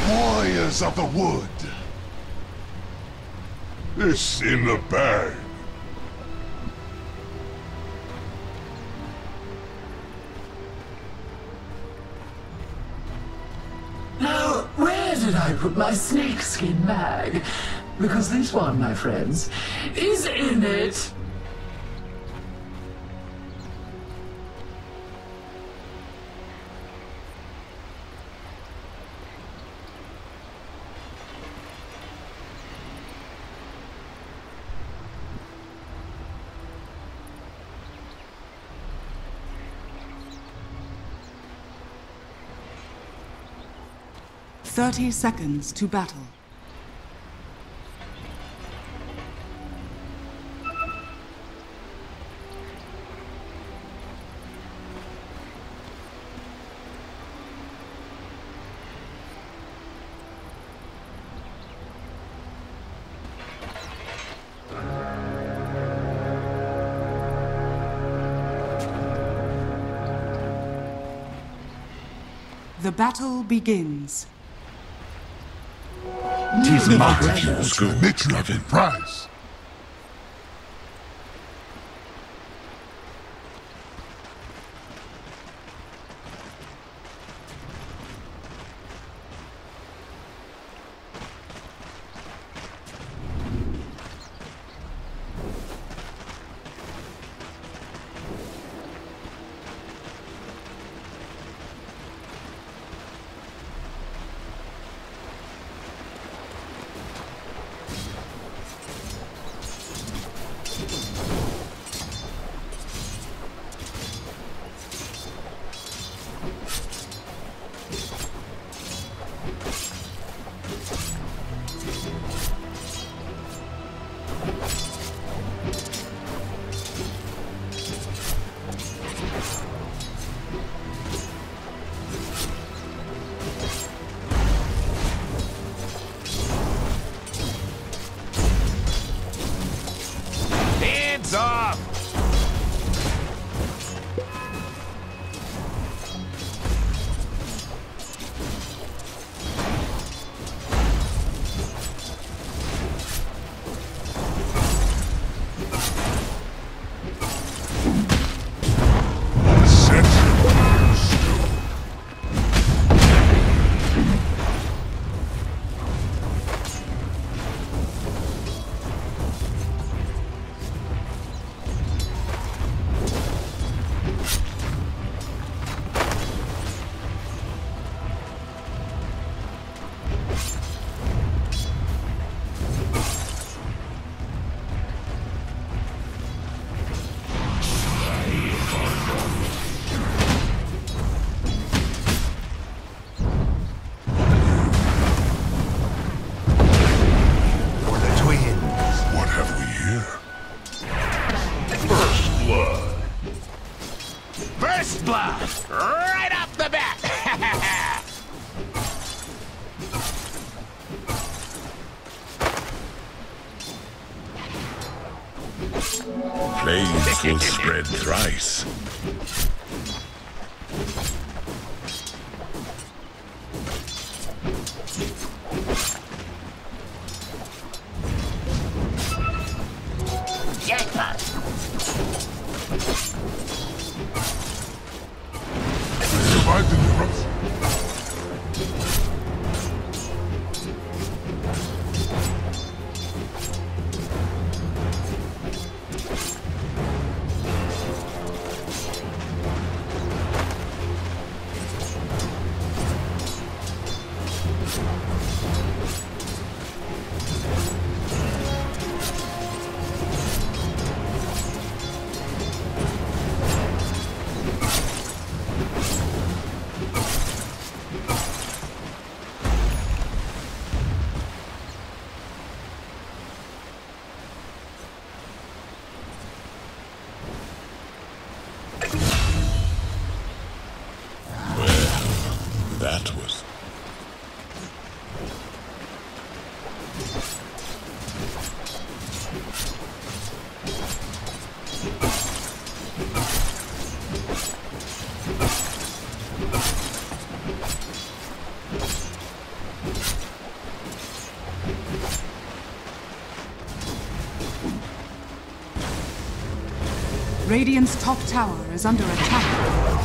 Warriors of the Wood. It's in the bag. Now, where did I put my snakeskin bag? Because this one, my friends, is in it. Thirty seconds to battle. The battle begins. Tis multitudes for Mitrov in prize. Right off the bat! Flames will spread thrice. Jackpot! Survived the eruption. That was... Radiant's top tower is under attack.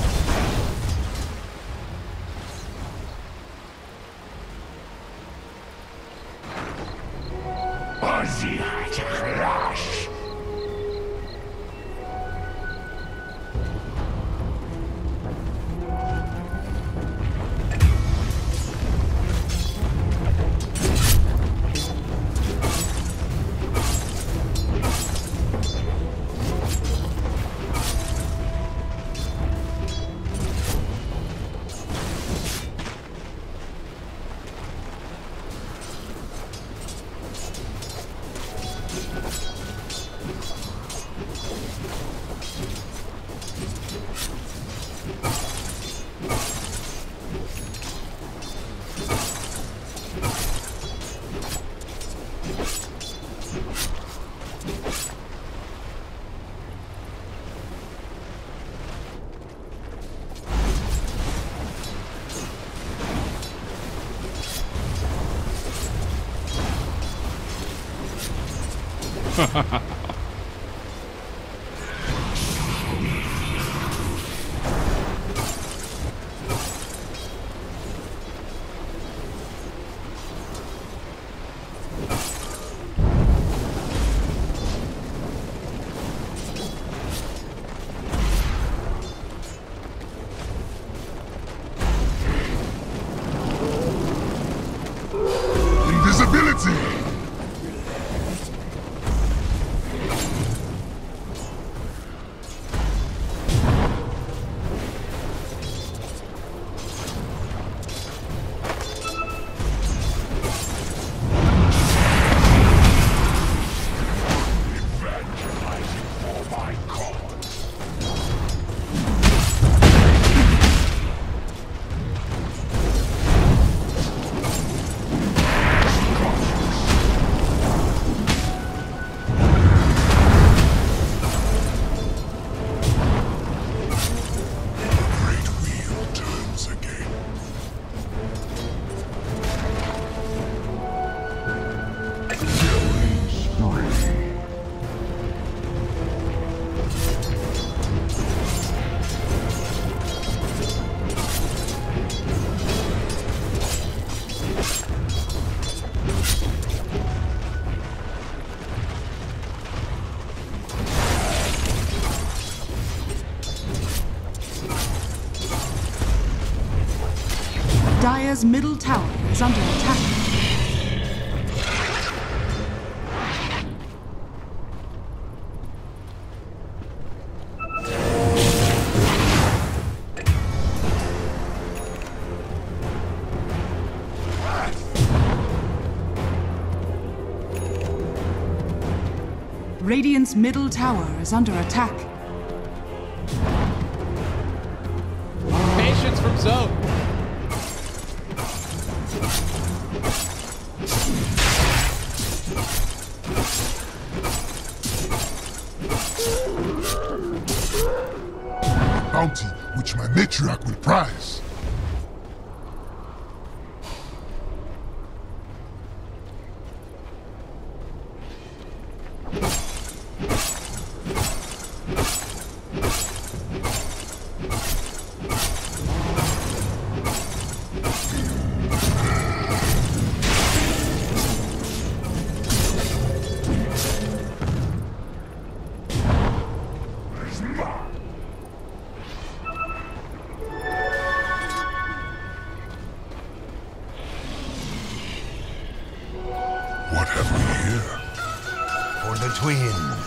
Invisibility! Dire's middle tower is under attack. Radiant's middle tower is under attack. Patience from Zone. Bounty which my matriarch will prize. What have we here? For the twins.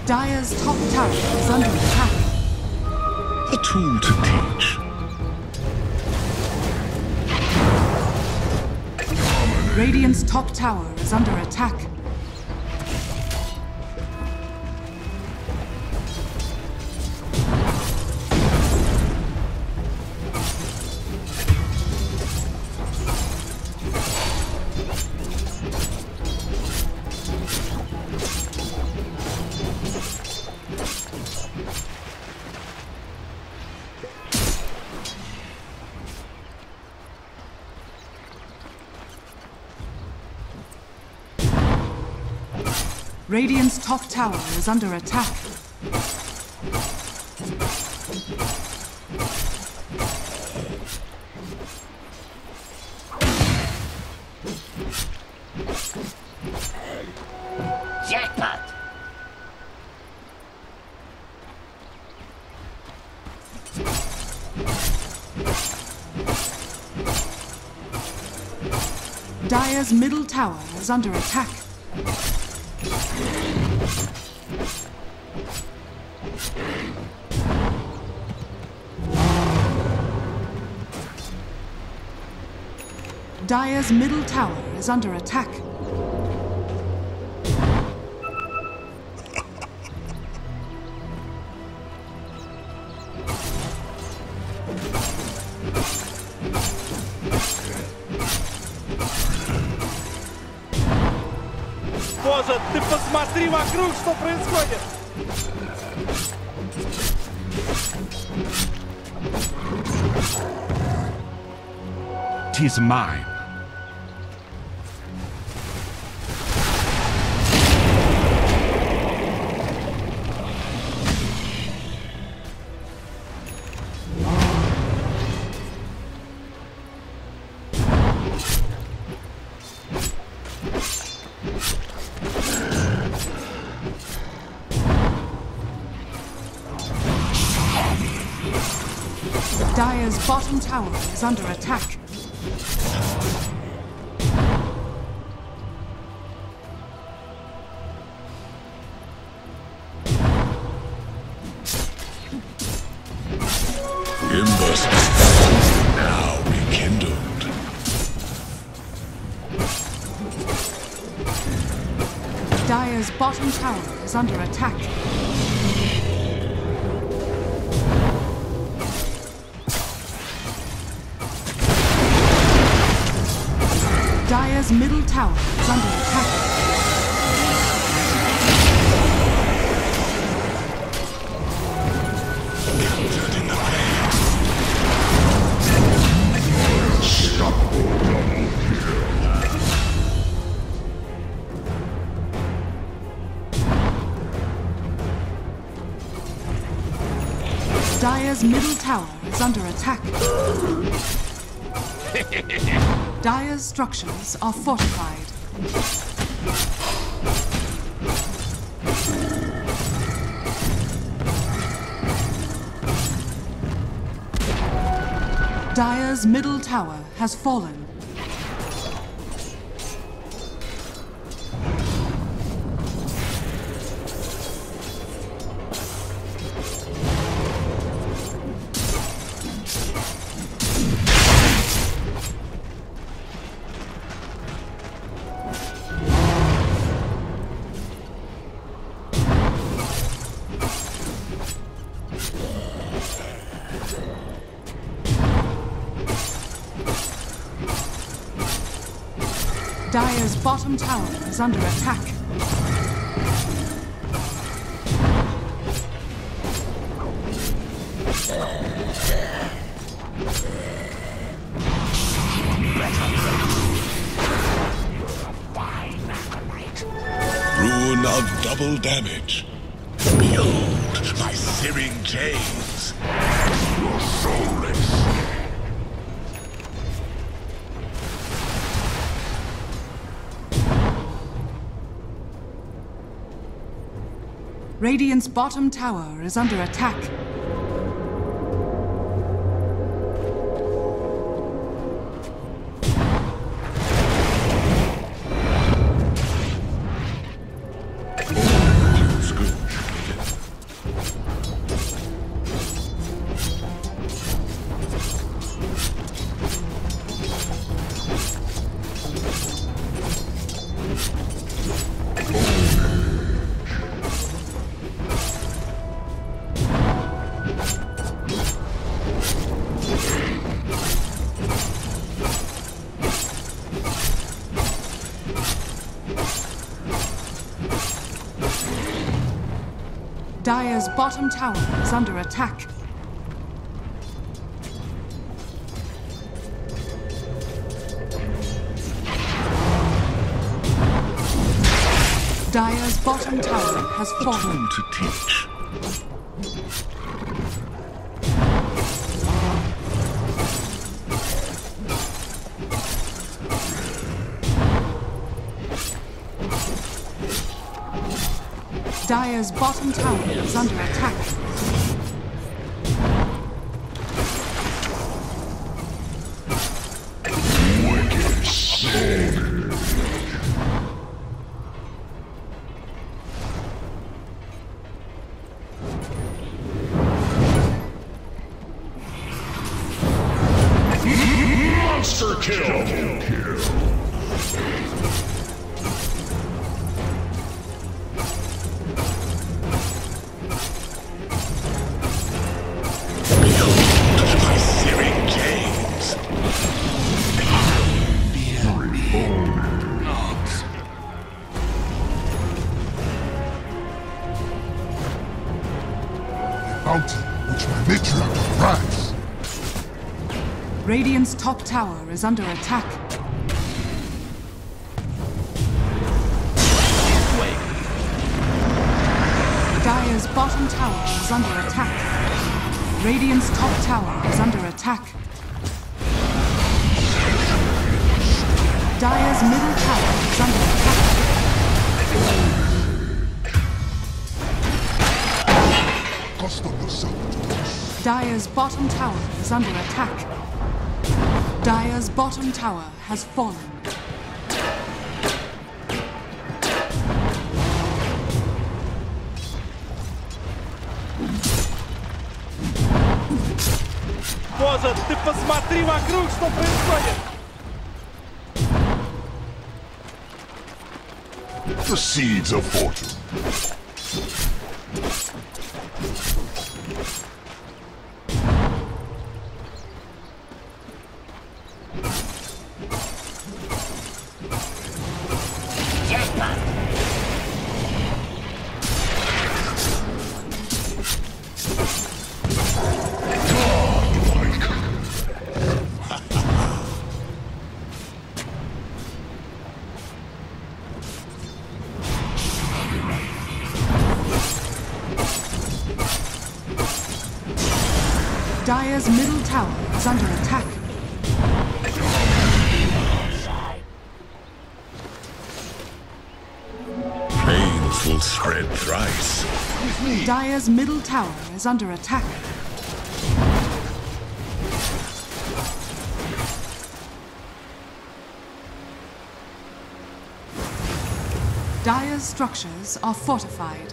Dire's top tower is under attack. A tool to teach. Radiant's top tower is under attack. Radiant's top tower is under attack. Jackpot! Dire's middle tower is under attack. Dire's middle tower is under attack. Боже, ты посмотри вокруг, что происходит! Tis mine. Dire's bottom tower is under attack. Embers now rekindled. Dire's bottom tower is under attack. Dire's middle tower is under attack. Countered in the pain. Dire's middle tower is under attack. Dire's structures are fortified. Dire's middle tower has fallen. Dire's bottom tower is under attack. Rune of double damage. Behold my searing chains. You're soulless. Radiant's bottom tower is under attack. Dire's bottom tower is under attack. Dire's bottom tower has fallen. Time to teach. Dire's bottom tower is under attack. Wicked soul. Monster kill. Bounty, which my matriarch will prize. Radiant's top tower is under attack. Dire's bottom tower is under attack. Radiant's top tower is under attack. Dire's middle tower is under attack. Custom yourself to this. Dire's bottom tower is under attack. Dire's bottom tower has fallen. Боже, ты посмотри вокруг, что происходит! The seeds of fortune. Dire's middle tower is under attack. Pains will spread thrice. With me. Dire's middle tower is under attack. Dire's structures are fortified.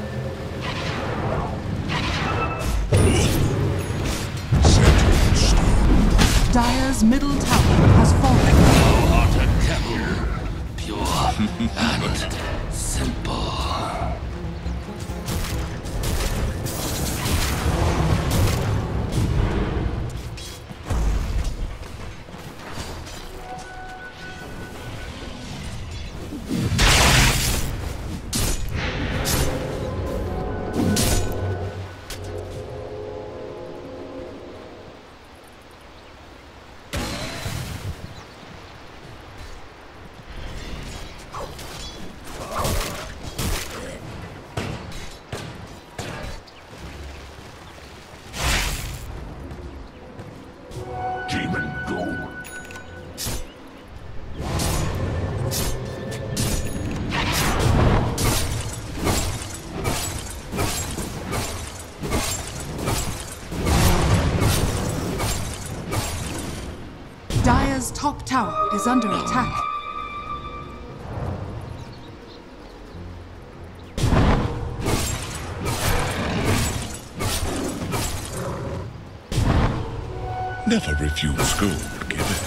Dire's middle tower has fallen. Pure and simple. Demon go. Dire's top tower is under attack. Never refuse gold given.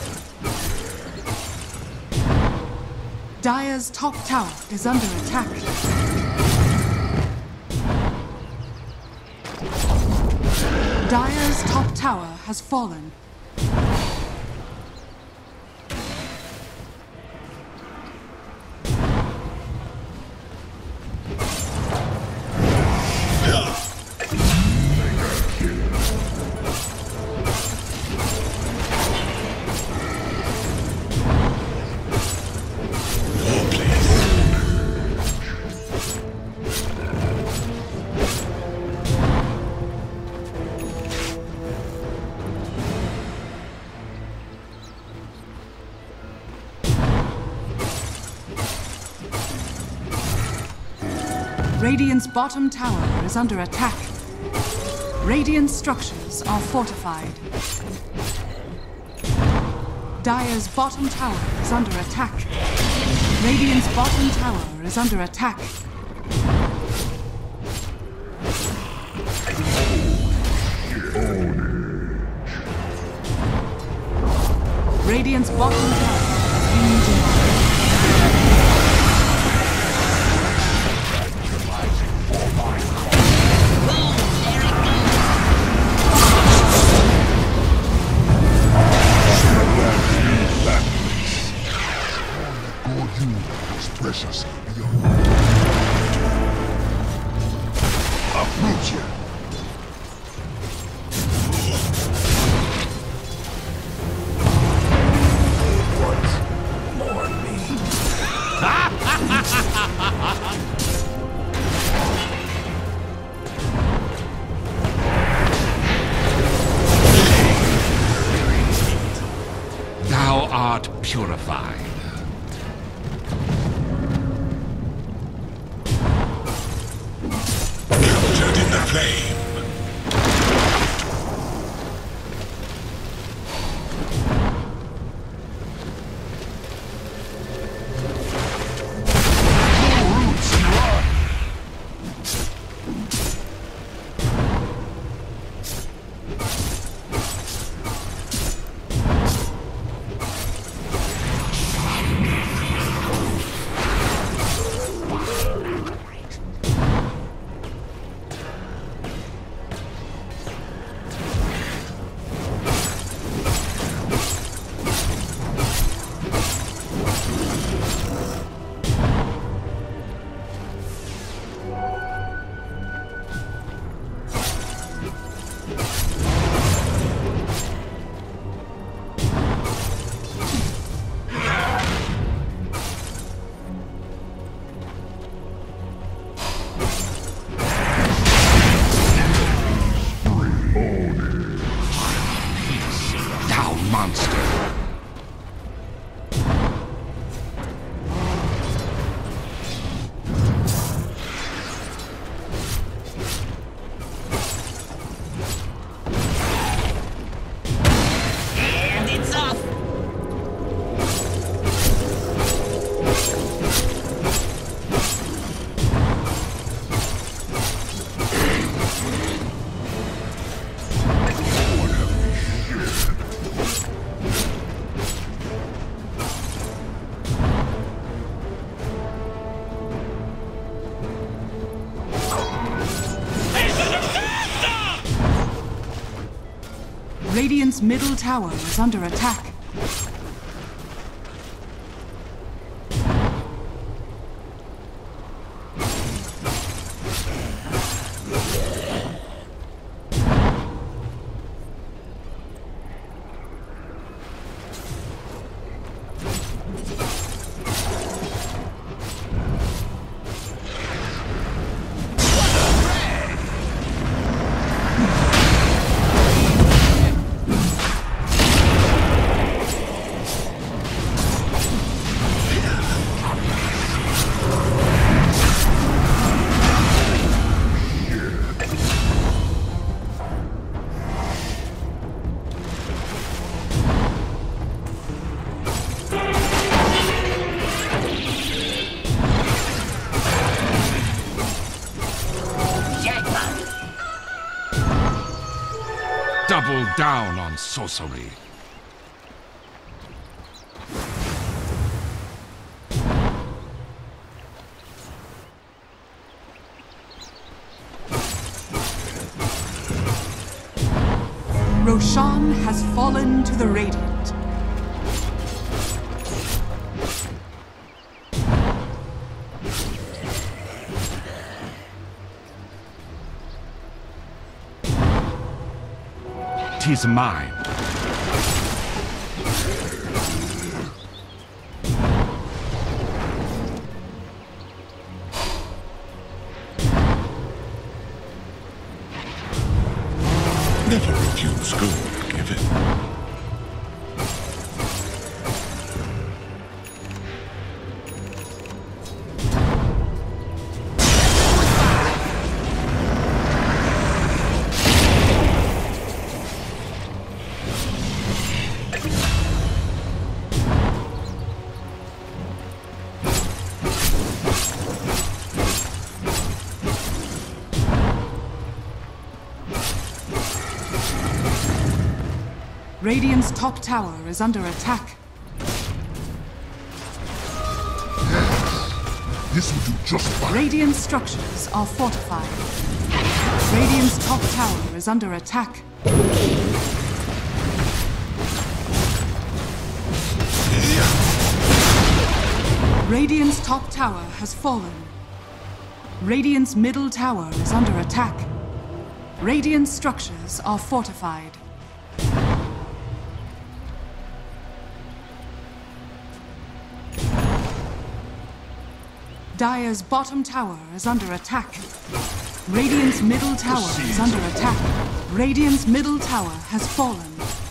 Dire's top tower is under attack. Dire's top tower has fallen. Radiant's bottom tower is under attack. Radiant structures are fortified. Dire's bottom tower is under attack. Radiant's bottom tower is under attack. Radiant's bottom tower has been denied. Precious beyond. Approach it. More me. Thou art purified. Captured in the flame. Radiant's middle tower is under attack. Double down on sorcery. Roshan has fallen to the Radiant. Tis mine. Never refuse gold given. Radiant's top tower is under attack. This will do just fine. Radiant structures are fortified. Radiant's top tower is under attack. Radiant's top tower has fallen. Radiant's middle tower is under attack. Radiant structures are fortified. Dire's bottom tower is under attack. Radiant's middle tower is under attack. Radiant's middle tower has fallen.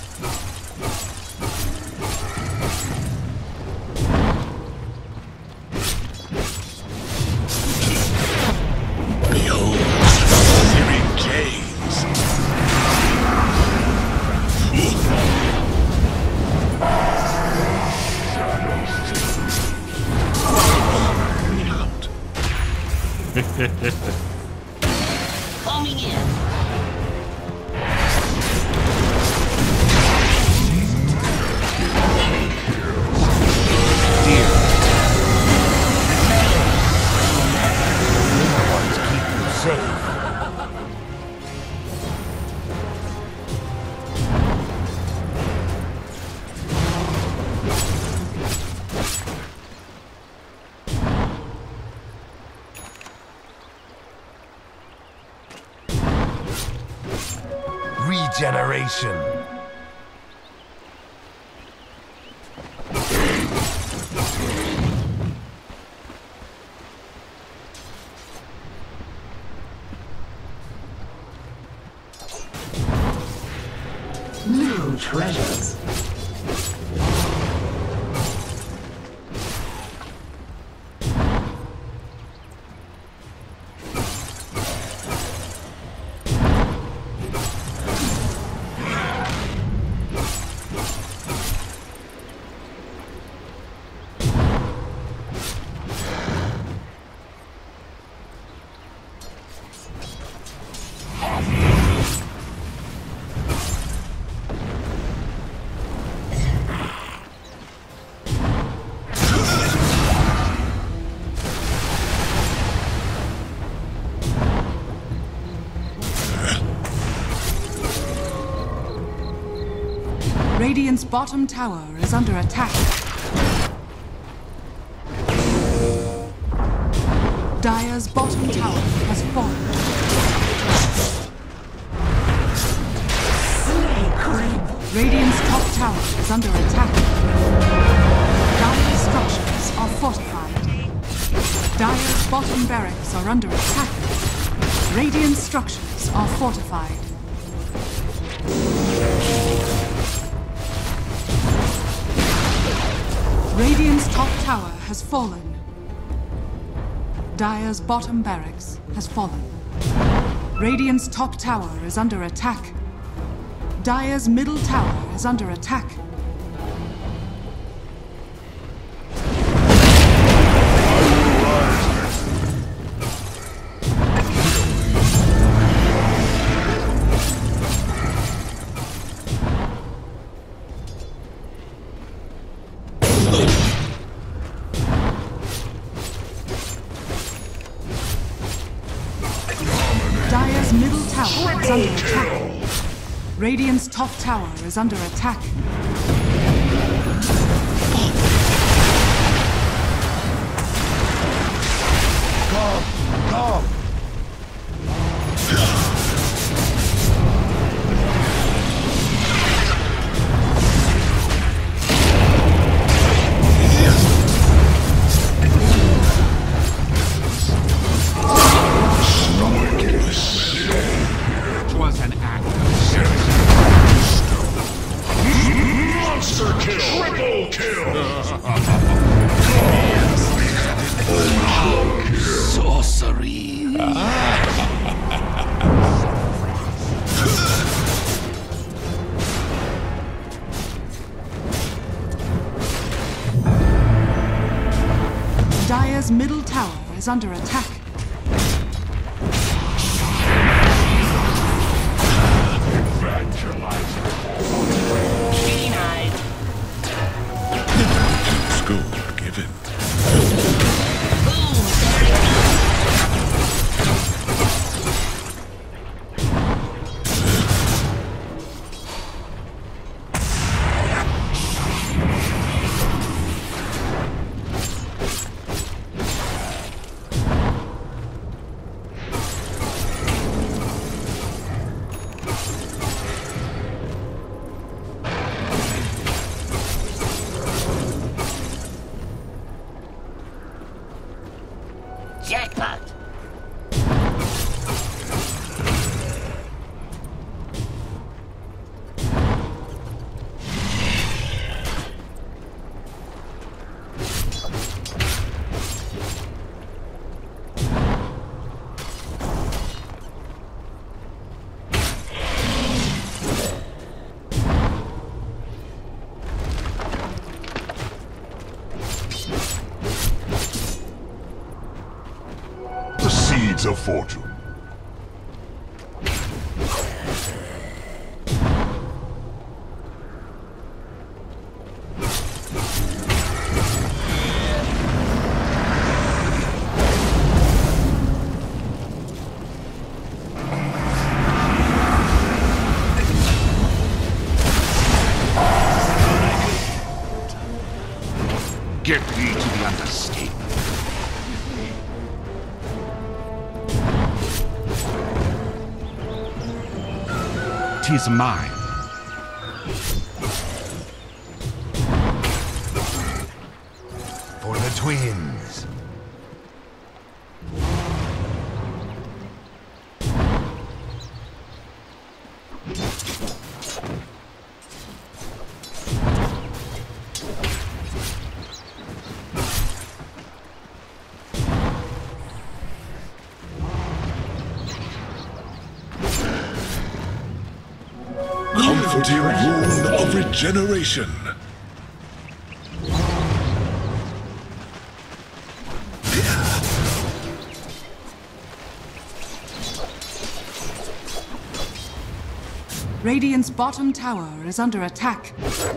Behold, searing gaze. Homing in. Regeneration. New treasures. Radiant's bottom tower is under attack. Dire's bottom tower has fallen. Radiant's top tower is under attack. Dire's structures are fortified. Dire's bottom barracks are under attack. Radiant structures are fortified. Radiant's top tower has fallen. Dire's bottom barracks has fallen. Radiant's top tower is under attack. Dire's middle tower is under attack. Dire's middle tower is under attack. Radiant's top tower is under attack. Come! Was an act of Monster kill! Triple kill! sorcery. Dire's middle tower is under attack. Jackpot! The seeds of fortune. Get thee to the underscape. 'Tis mine. For the twins. Comforting rune of regeneration. Radiant's bottom tower is under attack.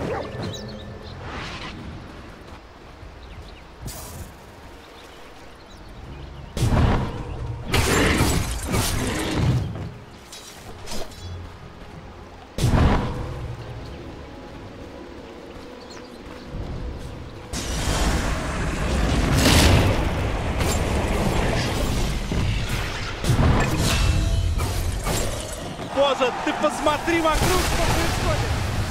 Боже, ты посмотри вокруг, что происходит!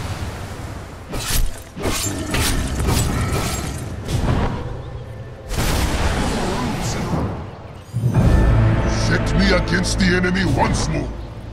Set me against the enemy once more.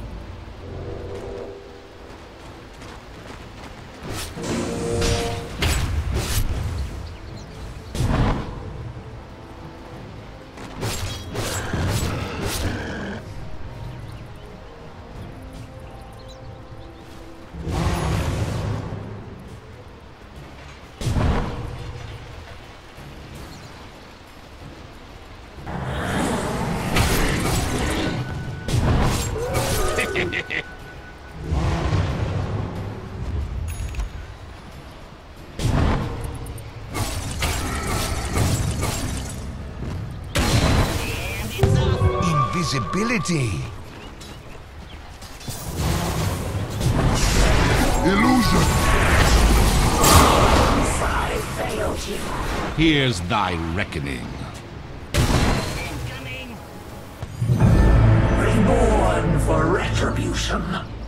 Invisibility. Illusion. I failed you. Here's thy reckoning. Incoming! Reborn for retribution.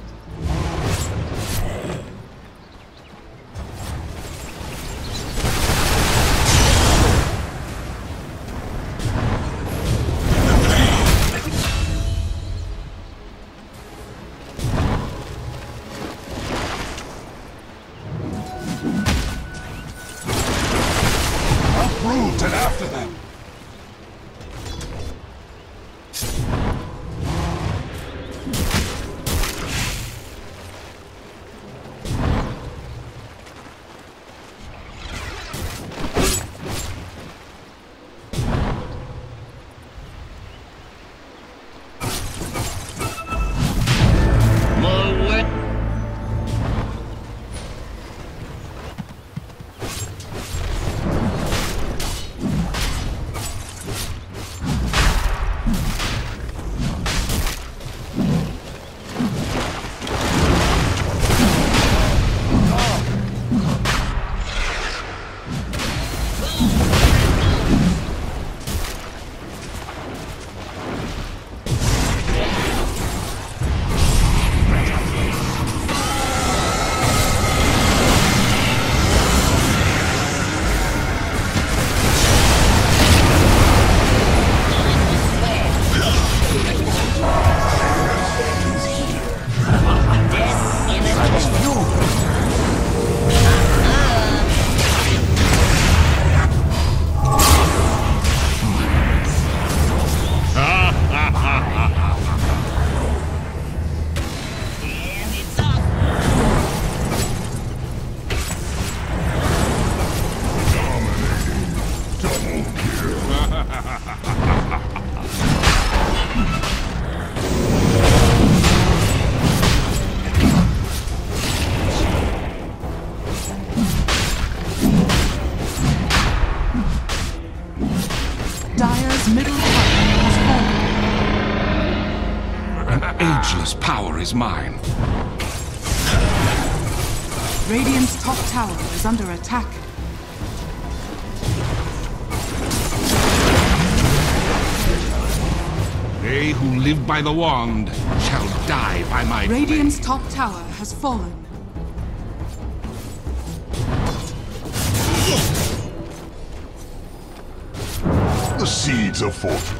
Uproot and after them. More wet. Dire's middle tower has fallen. An ageless power is mine. Radiant's top tower is under attack. They who live by the wand shall die by my Radiant's blade. top tower has fallen. The seeds of fortune.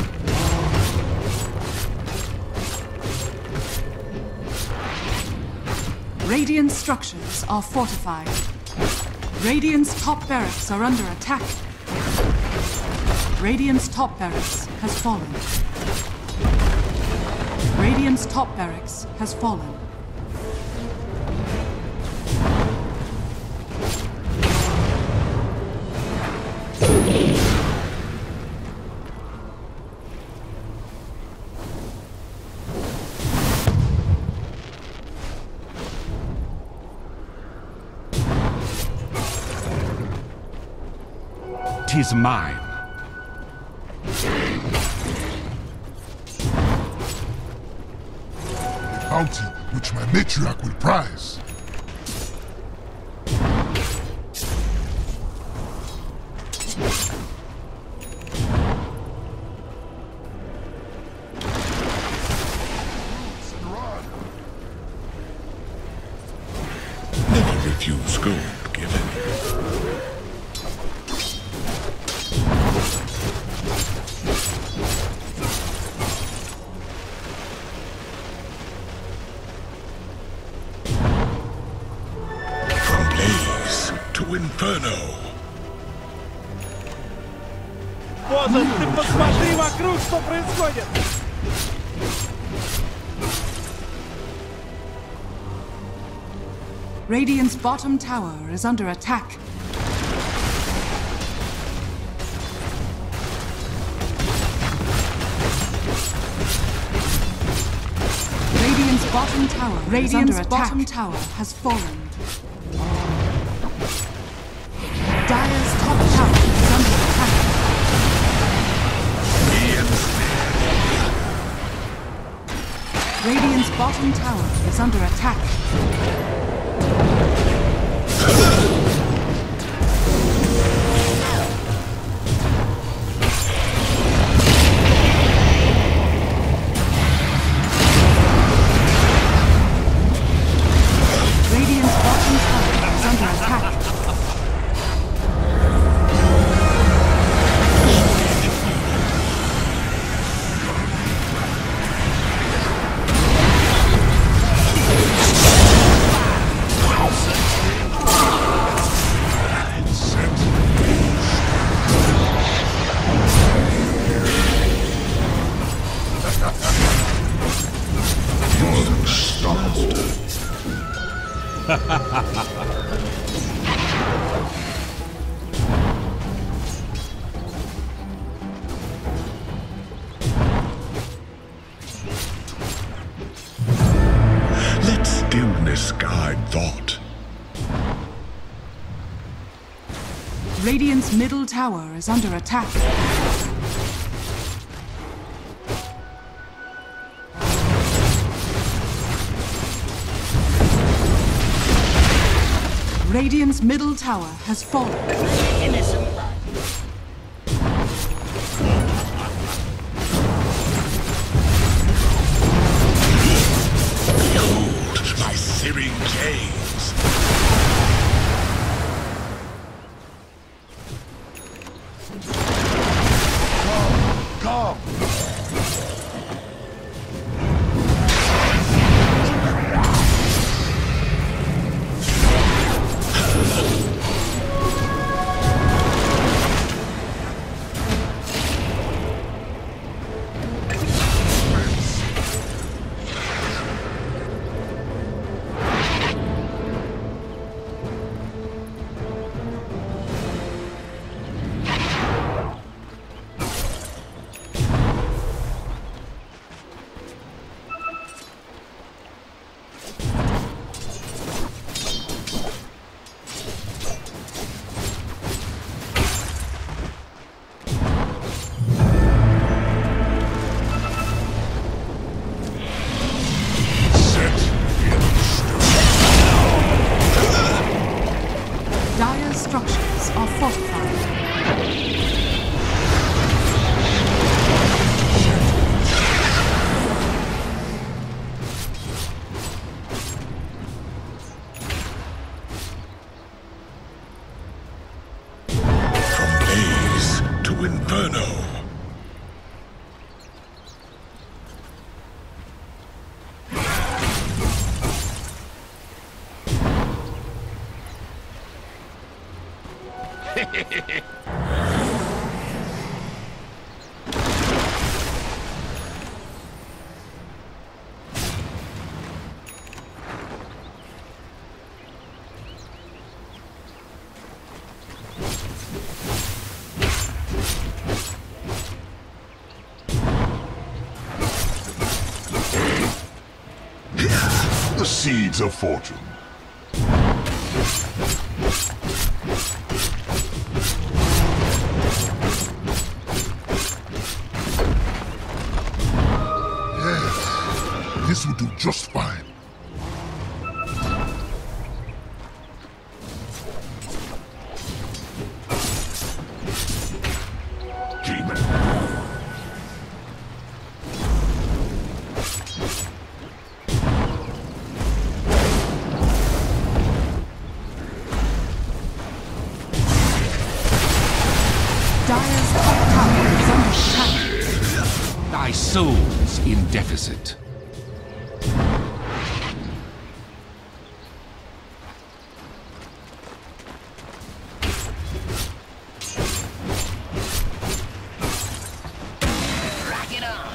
Radiant structures are fortified. Radiant's top barracks are under attack. Radiant's top barracks has fallen. Radiant's top barracks has fallen. Tis mine. Bounty which my matriarch will prize. Never refuse gold given. To Inferno. Боже, ты посмотри вокруг, что происходит! Radiant's bottom tower is under attack. Radiant's bottom tower is under attack. Bottom tower has fallen. Dire's top tower is under attack. Radiant's bottom tower is under attack. Radiant's bottom tower is under attack. Let stillness guide thought. Radiant's middle tower is under attack. Radiant's middle tower has fallen. Innocent blood. Behold my searing gaze. Come. seeds of fortune. Yes, this will do just fine. Dire's top tower is under attack. Thy soul's in deficit. Rock it on.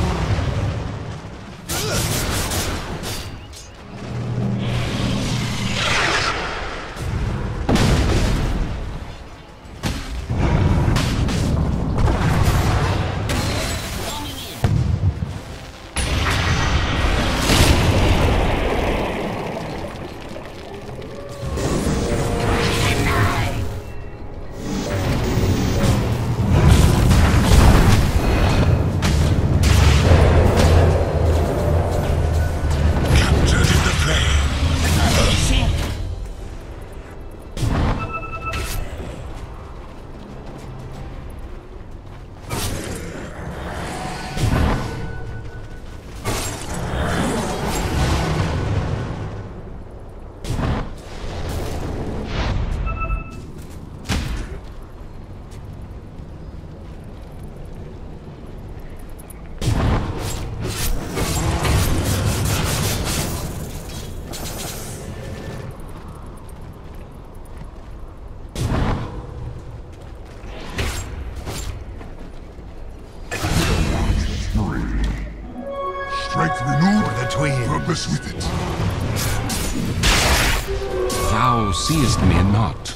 Strength renewed, For the twins. purpose with it. Thou seest me not.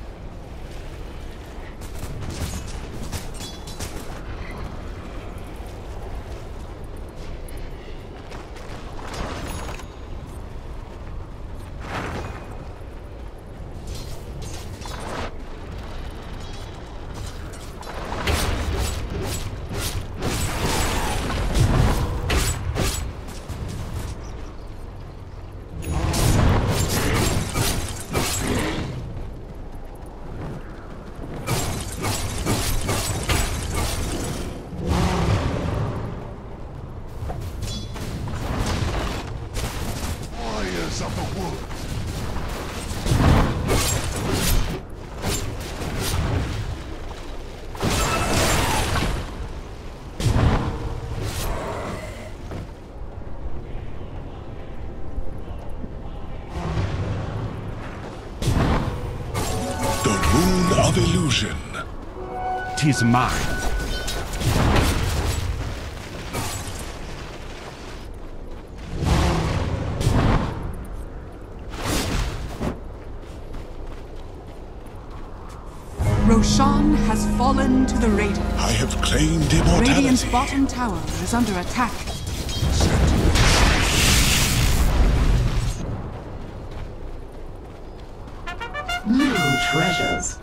Warriors of the wood. The rune of illusion. 'Tis mine. Roshan has fallen to the Radiant. I have claimed immortality. Radiant's bottom tower is under attack. New treasures.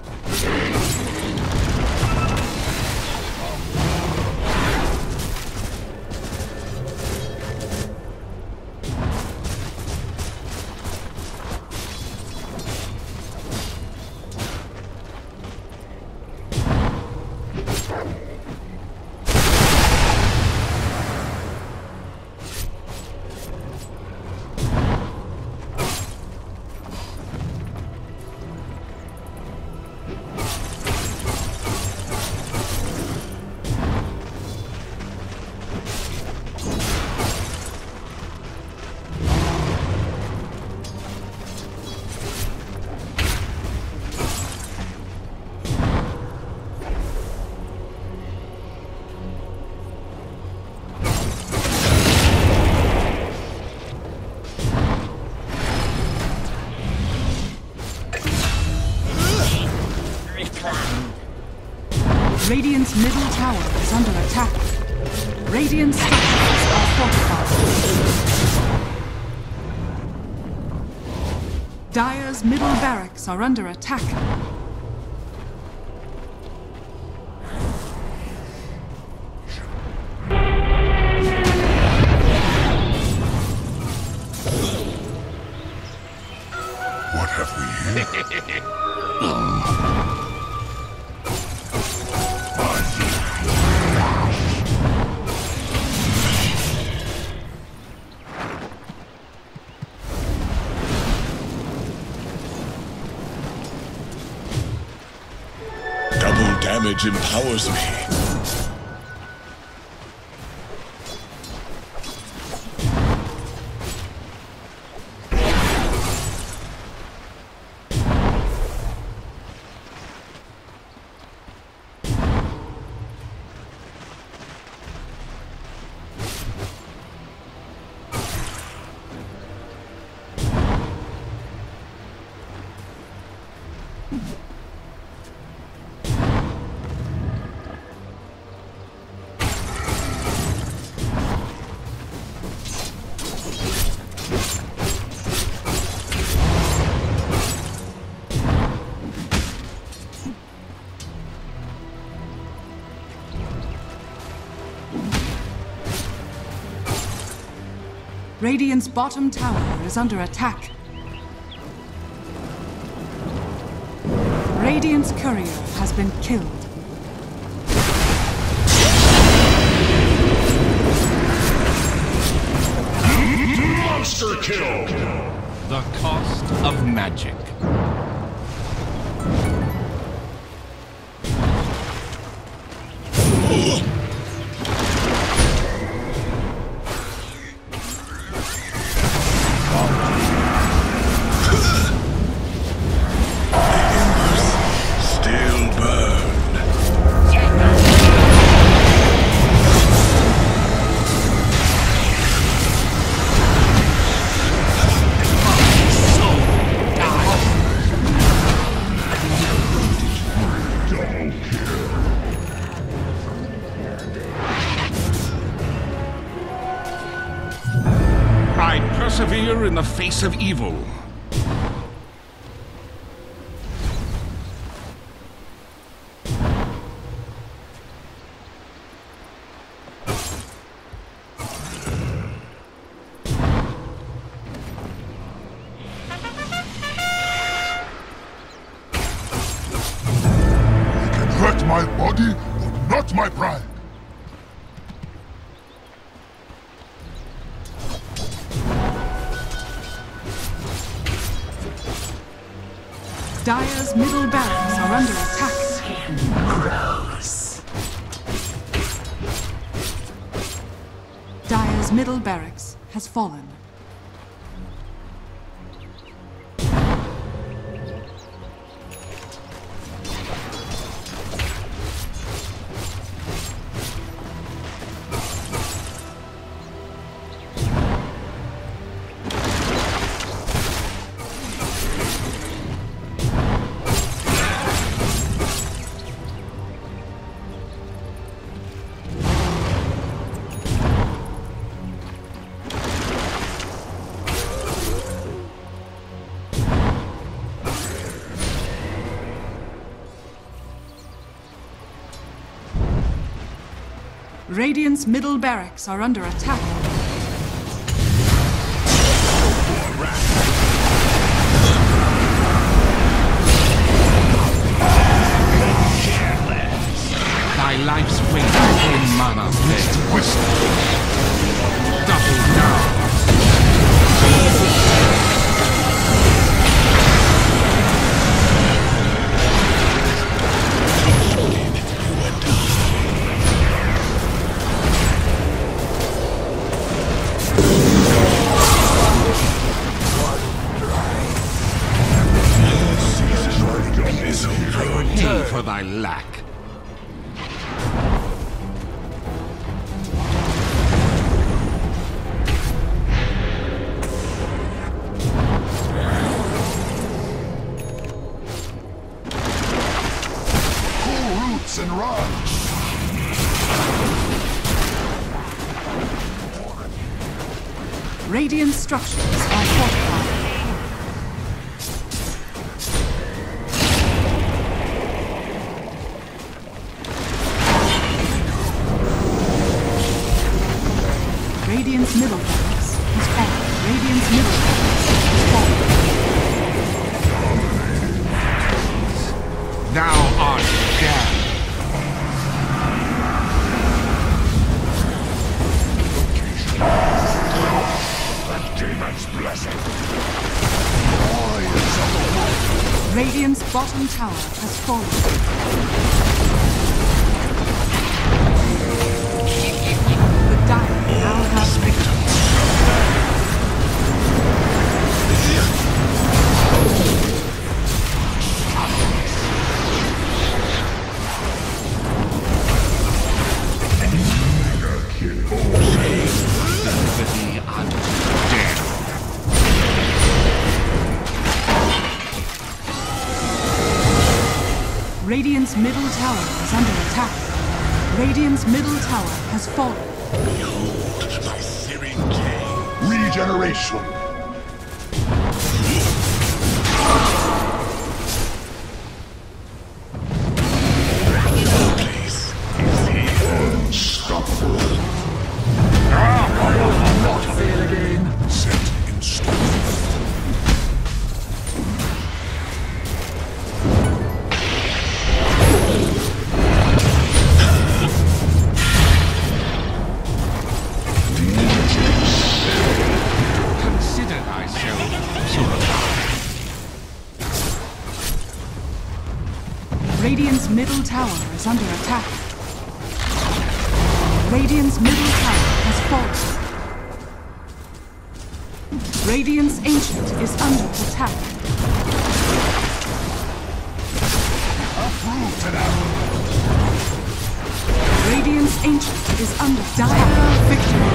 Radiant's middle tower is under attack. Radiant structures are fortified. Dire's middle barracks are under attack. What have we here? Double damage empowers me. Radiant's bottom tower is under attack. Radiant's courier has been killed. Monster kill! The cost of magic. Persevere in the face of evil. You can hurt my body, but not my pride. Dire's middle barracks are under attack. Skin grows. Dire's middle barracks has fallen. Radiant's middle barracks are under attack. Thy life's weight in mana bed. Double down. Pay for thy lack. Cool roots and run. Radiant structures are fortified. Radiant's middle barracks has fallen. Radiant's middle barracks has fallen. Thou art dead. Demon's blessing. Radiant's bottom tower has fallen. The Dire now have victory. Radiant's middle tower is under attack. Radiant's middle tower has fallen. Behold my searing cane. Regeneration. This is unstoppable. I will not fail again. Set in stone. Radiant's middle tower is under attack. Radiant's middle tower has fallen. Radiant's ancient is under attack. Radiant's ancient is under dire victory.